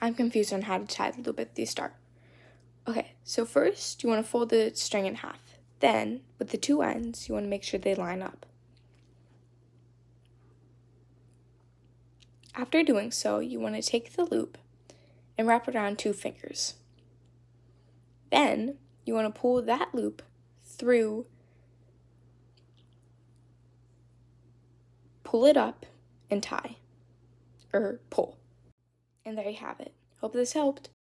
I'm confused on how to tie the loop at the start. Okay, so first you want to fold the string in half. Then, with the two ends, you want to make sure they line up. After doing so, you want to take the loop and wrap it around 2 fingers. Then, you want to pull that loop through, pull it up, and tie, or pull. And there you have it. Hope this helped.